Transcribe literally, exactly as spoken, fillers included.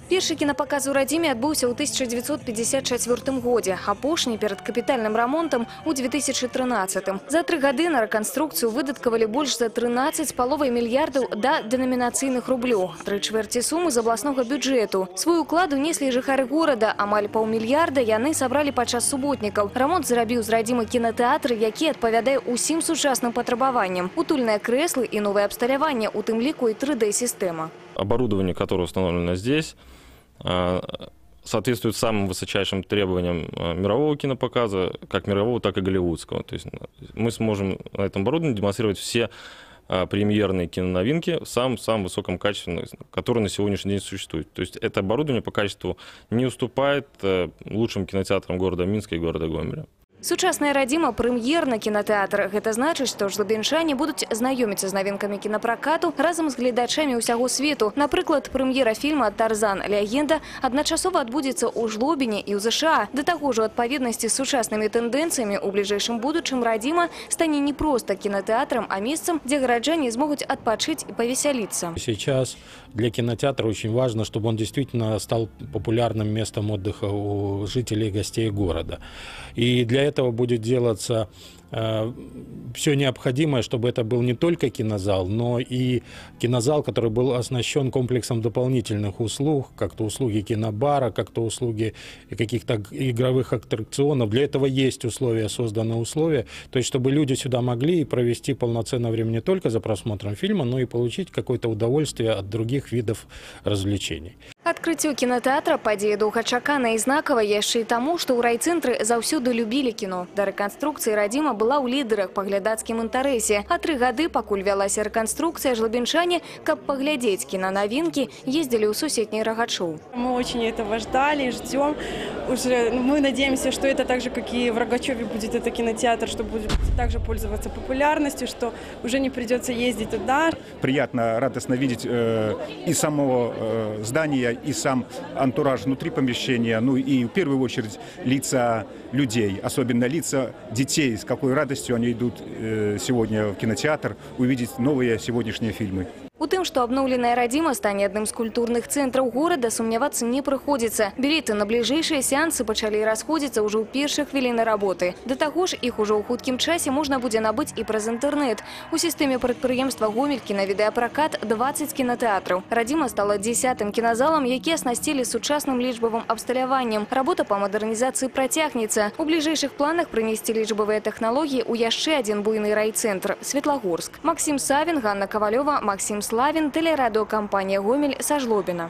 Першы кінапаказ у радзіме адбыўся ў тысяча дзевяцьсот пятьдесят чацвёртым годзе, апошні перад капітальным рамонтам у две тысячи трынаццатым. За тры гады на рэканструкцыю выдаткавалі больш за трынаццаць з паловай мільярдаў да дэнамінацыйных рублёў. Тры чвэрці сумы з абласнога бюджэту. Свой уклад унеслі жыхары горада, амаль паўмільярда яны сабралі падчас суботнікаў. Рамонт зрабіў з радзімы кінатэатр, які адпавядае усім сучасным патрабаванням. Утульныя крэслы і новае абсталяванне, у тым ліку і тры дэ-сістэма. Оборудование, которое установлено здесь, соответствует самым высочайшим требованиям мирового кинопоказа, как мирового, так и голливудского. То есть мы сможем на этом оборудовании демонстрировать все премьерные киноновинки в самом-самом высоком качестве, которые на сегодняшний день существуют. То есть это оборудование по качеству не уступает лучшим кинотеатрам города Минска и города Гомеля. Сучасная радзіма прэм'ерна кінатэатр. Гэта значыць, што жлобінчане будуць знаёміцца з навінкамі кінапракату разам з гледачамі ўсяго свету. Напрыклад, прэм'ера фільма «Тарзан. Легенда» адначасова адбудзецца ў Жлобіне і ў ЗША. Да таго ж, у адпаведнасці з сучаснымі тэндэнцыямі у бліжэйшым будучым радзіма стане не проста кінатэатрам, а месцам, дзе гараджане змогуць адпачыць і павесяліцца. Сейчас для кинотеатра очень важно, чтобы он действительно стал популярным местом отдыха у жителей и гостей города. И для этого будет делаться э, все необходимое, чтобы это был не только кинозал, но и кинозал, который был оснащен комплексом дополнительных услуг, как-то услуги кинобара, как-то услуги каких-то игровых аттракционов. Для этого есть условия, созданы условия, то есть чтобы люди сюда могли провести полноценное время не только за просмотром фильма, но и получить какое-то удовольствие от других видов развлечений. Адкрыццё кінатэатра падзея доўгачаканая і знакавая яшчэ і таму, што ў райцэнтры заўсёды любілі кіно. Да рэканструкцыі радзіма была ў лідарах па глядацкім інтарэсе. А тры гады, пакуль вялася рэканструкцыя, жлобінчане, каб паглядзець кінонавінкі, ездзілі ў суседні Рогачоў. Мы очень этого ждали, ждем. Уже мы надеемся, что это так же, как и в Рогачеве будет это кинотеатр, что будет также пользоваться популярностью, что уже не придется ездить туда. Приятно, радостно видеть э, и само э, здание, и сам антураж внутри помещения, ну и в первую очередь лица людей, особенно лица детей, с какой радостью они идут э, сегодня в кинотеатр увидеть новые сегодняшние фильмы. У тым, што абноўленая радзіма стане адным з культурных цэнтраў горада, сумнявацца не прыходзіцца. Білеты на бліжэйшыя сеансы пачалі расходзіцца ўжо ў першыя хвіліны работы. Да таго ж, іх ужо ў хуткім часе можна будзе набыць і праз інтэрнэт. У сістэме прадпрыемства «Гомель» кінавідэапракат дваццаць кінатэатраў. Радзіма стала дзесятым кіназалам, які аснасцілі сучасным лічбавым абсталяваннем. Работа па мадэрнізацыі працягнецца. У бліжэйшых планах прынесці лічбавыя тэхналогіі ў яшчэ адзін буйны райцэнтр – Светлагорск. Максим Савін, Ганна Ковалёва, Максим Славін, телерадиокомпания «Гомель» со Жлобина.